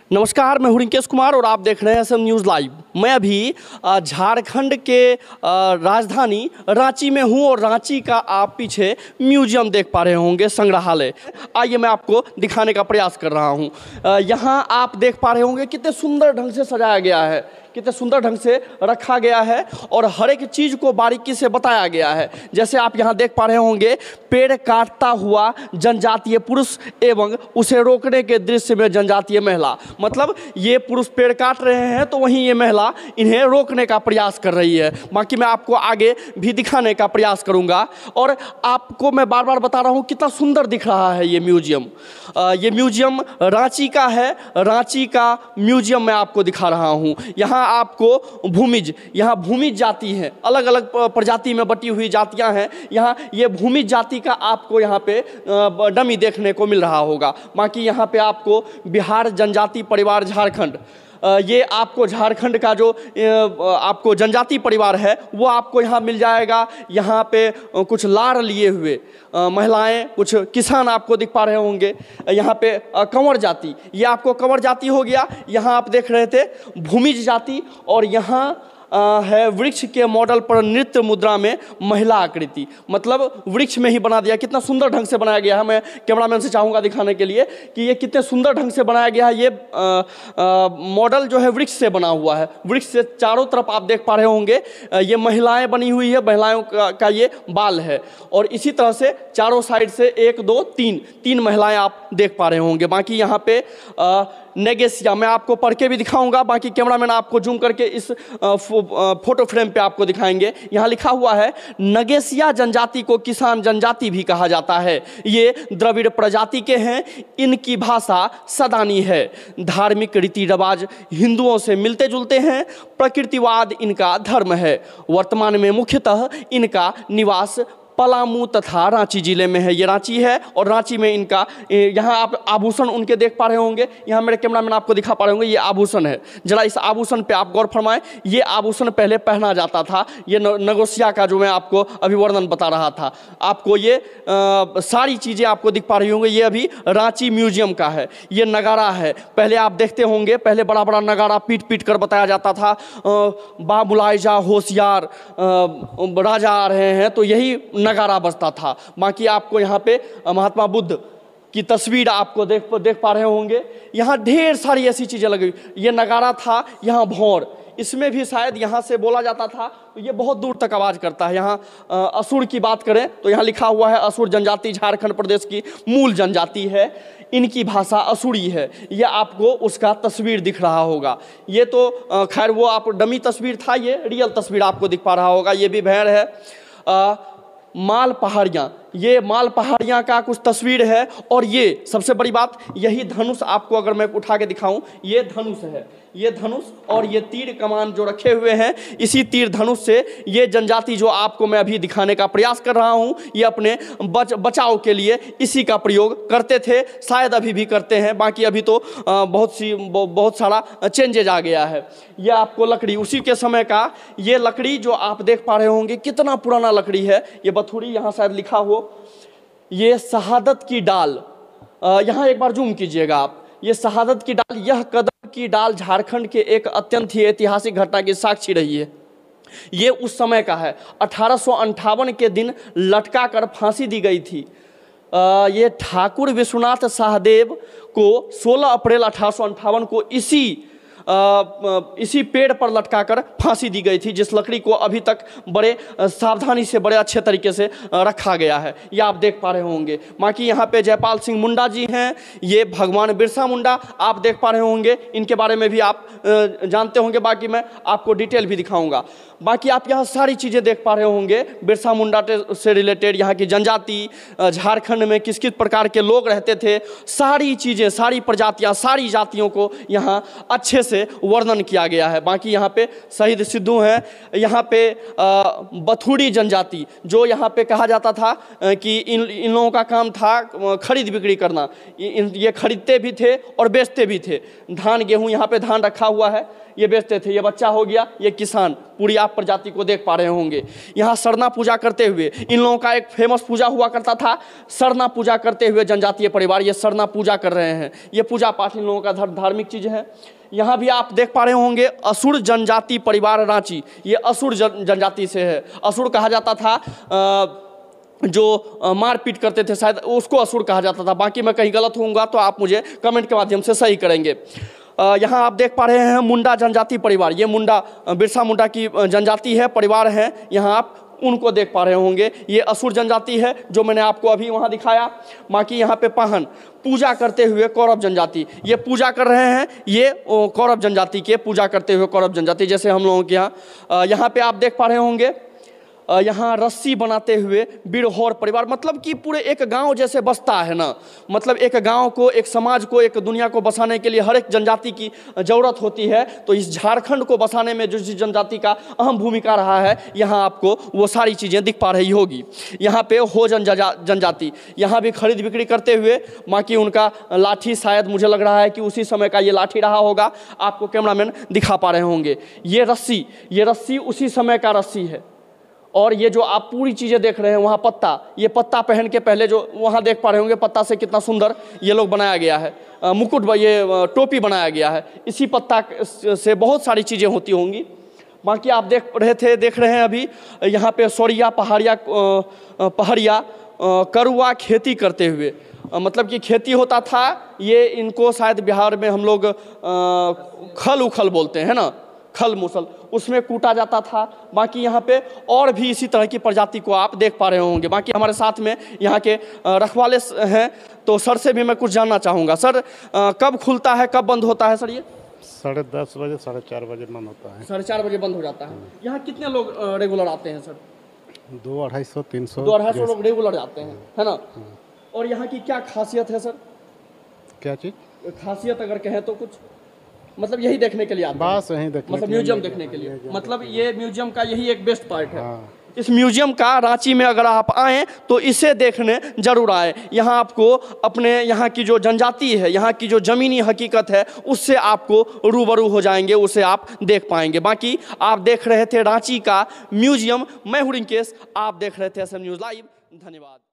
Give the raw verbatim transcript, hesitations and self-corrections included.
नमस्कार, मैं हूं रिंकेश कुमार और आप देख रहे हैं एसएम न्यूज़ लाइव। मैं अभी झारखंड के राजधानी रांची में हूं और रांची का आप पीछे म्यूजियम देख पा रहे होंगे, संग्रहालय। आइए मैं आपको दिखाने का प्रयास कर रहा हूं। यहां आप देख पा रहे होंगे कितने सुंदर ढंग से सजाया गया है, कितने सुंदर ढंग से रखा गया है और हर एक चीज़ को बारीकी से बताया गया है। जैसे आप यहाँ देख पा रहे होंगे, पेड़ काटता हुआ जनजातीय पुरुष एवं उसे रोकने के दृश्य में जनजातीय महिला। मतलब ये पुरुष पेड़ काट रहे हैं तो वहीं ये महिला इन्हें रोकने का प्रयास कर रही है। बाकी मैं आपको आगे भी दिखाने का प्रयास करूँगा और आपको मैं बार बार बता रहा हूँ कितना सुंदर दिख रहा है ये म्यूजियम। ये म्यूजियम रांची का है, रांची का म्यूजियम मैं आपको दिखा रहा हूँ। यहाँ आपको भूमिज, यहाँ भूमिज जाति है, अलग अलग प्रजाति में बटी हुई जातियां हैं। यहाँ ये भूमिज जाति का आपको यहाँ पे डमी देखने को मिल रहा होगा। बाकी यहाँ पे आपको बिहार जनजाति परिवार झारखंड, ये आपको झारखंड का जो आपको जनजाति परिवार है वो आपको यहाँ मिल जाएगा। यहाँ पे कुछ लार लिए हुए महिलाएं, कुछ किसान आपको दिख पा रहे होंगे। यहाँ पे कंवर जाति, ये आपको कंवर जाति हो गया। यहाँ आप देख रहे थे भूमिज जाति और यहाँ है वृक्ष के मॉडल पर नृत्य मुद्रा में महिला आकृति। मतलब वृक्ष में ही बना दिया, कितना सुंदर ढंग से बनाया गया है। मैं कैमरामैन से चाहूँगा दिखाने के लिए कि ये कितने सुंदर ढंग से बनाया गया है। ये मॉडल जो है वृक्ष से बना हुआ है। वृक्ष से चारों तरफ आप देख पा रहे होंगे ये महिलाएं बनी हुई है, महिलाओं का, का ये बाल है और इसी तरह से चारों साइड से एक दो तीन तीन महिलाएं आप देख पा रहे होंगे। बाकी यहाँ पे आ, नेगेसिया मैं आपको पढ़ के भी दिखाऊंगा। बाकी कैमरामैन आपको जूम करके इस फोटो फ्रेम पे आपको दिखाएंगे। यहाँ लिखा हुआ है, नगेसिया जनजाति को किसान जनजाति भी कहा जाता है। ये द्रविड़ प्रजाति के हैं, इनकी भाषा सदानी है। धार्मिक रीति रिवाज हिंदुओं से मिलते जुलते हैं। प्रकृतिवाद इनका धर्म है। वर्तमान में मुख्यतः इनका निवास पलामू तथा रांची जिले में है। ये रांची है और रांची में इनका, यहाँ आप आभूषण उनके देख पा रहे होंगे। यहाँ मेरे कैमरामैन आपको दिखा पा रहे होंगे, ये आभूषण है। जरा इस आभूषण पे आप गौर फरमाएं। ये आभूषण पहले पहना जाता था। ये नगोसिया का जो मैं आपको अभी वर्णन बता रहा था, आपको ये आ, सारी चीज़ें आपको दिख पा रही होंगी। ये अभी रांची म्यूजियम का है। ये नगारा है। पहले आप देखते होंगे, पहले बड़ा बड़ा नगारा पीट पीट कर बताया जाता था। बाबुलाइजा होशियार राजा आ रहे हैं तो यही नगारा बजता था। बाकी आपको यहाँ पे महात्मा बुद्ध की तस्वीर आपको देख देख पा रहे होंगे। यहाँ ढेर सारी ऐसी चीज़ें लगी। ये नगारा था। यहाँ भौर, इसमें भी शायद यहाँ से बोला जाता था। तो ये बहुत दूर तक आवाज़ करता है। यहाँ असुर की बात करें तो यहाँ लिखा हुआ है, असुर जनजाति झारखंड प्रदेश की मूल जनजाति है। इनकी भाषा असुरी है। ये आपको उसका तस्वीर दिख रहा होगा। ये तो खैर वो आप डमी तस्वीर था, ये रियल तस्वीर आपको दिख पा रहा होगा। ये भी भेड़ है। आ, माल पहाड़ियाँ, ये माल पहाड़ियाँ का कुछ तस्वीर है। और ये सबसे बड़ी बात, यही धनुष आपको अगर मैं उठा के दिखाऊं, ये धनुष है। ये धनुष और ये तीर कमान जो रखे हुए हैं, इसी तीर धनुष से ये जनजाति जो आपको मैं अभी दिखाने का प्रयास कर रहा हूँ, ये अपने बच बचाव के लिए इसी का प्रयोग करते थे। शायद अभी भी करते हैं। बाकी अभी तो बहुत सी बहुत सारा चेंजेज आ गया है। ये आपको लकड़ी उसी के समय का, ये लकड़ी जो आप देख पा रहे होंगे कितना पुराना लकड़ी है। ये बथुड़ी, यहाँ शायद लिखा हो, ये शहादत की डाल। यहाँ एक बार जूम कीजिएगा आप। ये शहादत की डाल, यह कदम की डाल झारखंड के एक अत्यंत ही ऐतिहासिक घटना की साक्षी रही है। ये उस समय का है। अठारह सौ अंठावन के दिन लटका कर फांसी दी गई थी। आ, ये ठाकुर विश्वनाथ सहदेव को सोलह अप्रैल अठारह सौ अंठावन को इसी आ, इसी पेड़ पर लटकाकर फांसी दी गई थी, जिस लकड़ी को अभी तक बड़े सावधानी से, बड़े अच्छे तरीके से रखा गया है। ये आप देख पा रहे होंगे। बाकी यहाँ पे जयपाल सिंह मुंडा जी हैं। ये भगवान बिरसा मुंडा आप देख पा रहे होंगे। इनके बारे में भी आप जानते होंगे। बाकी मैं आपको डिटेल भी दिखाऊंगा। बाकी आप यहाँ सारी चीज़ें देख पा रहे होंगे बिरसा मुंडा से रिलेटेड, यहाँ की जनजाति, झारखंड में किस किस प्रकार के लोग रहते थे, सारी चीज़ें, सारी प्रजातियाँ, सारी जातियों को यहाँ अच्छे से से वर्णन किया गया है। बाकी यहाँ पे शहीद सिद्धू हैं, यहाँ पे बथुड़ी जनजाति, जो यहाँ पे कहा जाता था कि इन इन लोगों का काम था खरीद बिक्री करना, ये खरीदते भी थे और बेचते भी थे। धान गेहूँ, यहाँ पे धान रखा हुआ है, ये बेचते थे। ये बच्चा हो गया, ये किसान, पूरी आप प्रजाति को देख पा रहे होंगे। यहाँ सरना पूजा करते हुए इन लोगों का एक फेमस पूजा हुआ करता था, सरना पूजा करते हुए जनजातीय परिवार ये सरना पूजा कर रहे हैं। ये पूजा पाठ इन लोगों का धार्मिक चीज़ है। यहाँ भी आप देख पा रहे होंगे असुर जनजाति परिवार रांची, ये असुर जन, जनजाति से है। असुर कहा जाता था आ, जो मारपीट करते थे, शायद उसको असुर कहा जाता था। बाकी मैं कहीं गलत होऊंगा तो आप मुझे कमेंट के माध्यम से सही करेंगे। यहाँ आप देख पा रहे हैं मुंडा जनजाति परिवार, ये मुंडा बिरसा मुंडा की जनजाति है, परिवार है। यहाँ आप उनको देख पा रहे होंगे, ये असुर जनजाति है जो मैंने आपको अभी वहाँ दिखाया। बाकी यहाँ पे पाहन पूजा करते हुए कौरव जनजाति, ये पूजा कर रहे हैं, ये कौरव जनजाति के पूजा करते हुए कौरव जनजाति, जैसे हम लोगों के यहाँ। यहाँ पे आप देख पा रहे होंगे यहाँ रस्सी बनाते हुए बिरहौर परिवार, मतलब कि पूरे एक गांव जैसे बसता है ना, मतलब एक गांव को, एक समाज को, एक दुनिया को बसाने के लिए हर एक जनजाति की ज़रूरत होती है। तो इस झारखंड को बसाने में जो जिस जनजाति का अहम भूमिका रहा है, यहाँ आपको वो सारी चीज़ें दिख पा रही होगी। यहाँ पे हो जन जनजाति, यहाँ भी खरीद बिक्री करते हुए, बाकी उनका लाठी शायद मुझे लग रहा है कि उसी समय का ये लाठी रहा होगा, आपको कैमरामैन दिखा पा रहे होंगे। ये रस्सी, ये रस्सी उसी समय का रस्सी है। और ये जो आप पूरी चीज़ें देख रहे हैं, वहाँ पत्ता, ये पत्ता पहन के पहले जो वहाँ देख पा रहे होंगे, पत्ता से कितना सुंदर ये लोग बनाया गया है, आ, मुकुट, ये टोपी बनाया गया है। इसी पत्ता से बहुत सारी चीज़ें होती होंगी। बाकी आप देख रहे थे देख रहे हैं अभी यहाँ पे सौरिया पहाड़िया पहाड़िया करुआ खेती करते हुए, मतलब कि खेती होता था। ये इनको शायद बिहार में हम लोग खल उखल बोलते हैं ना, खल मुसल, उसमें कूटा जाता था। बाकी यहाँ पे और भी इसी तरह की प्रजाति को आप देख पा रहे होंगे। बाकी हमारे साथ में यहाँ के रखवाले हैं, तो सर से भी मैं कुछ जानना चाहूँगा। सर, कब खुलता है, कब बंद होता है सर? ये साढ़े दस बजे साढ़े चार बजे बंद होता है। साढ़े चार बजे बंद हो जाता है। यहाँ कितने लोग रेगुलर आते हैं सर? दो अढ़ाई सौ तीन सौ दो अढ़ाई सौ लोग रेगुलर आते हैं, है ना? और यहाँ की क्या खासियत है सर? क्या चीज़ खासियत अगर कहें तो कुछ, मतलब यही देखने के लिए आते हैं, बस यही देखने, मतलब म्यूजियम देखने के लिए, मतलब ये म्यूजियम का यही एक बेस्ट पार्ट है। हाँ। इस म्यूजियम का रांची में अगर आप आएँ तो इसे देखने जरूर आए। यहाँ आपको अपने यहाँ की जो जनजाति है, यहाँ की जो ज़मीनी हकीकत है, उससे आपको रूबरू हो जाएंगे, उसे आप देख पाएंगे। बाकी आप देख रहे थे रांची का म्यूजियम, मैं हूं रिंकेश, आप देख रहे थे एस एम न्यूज़ लाइव। धन्यवाद।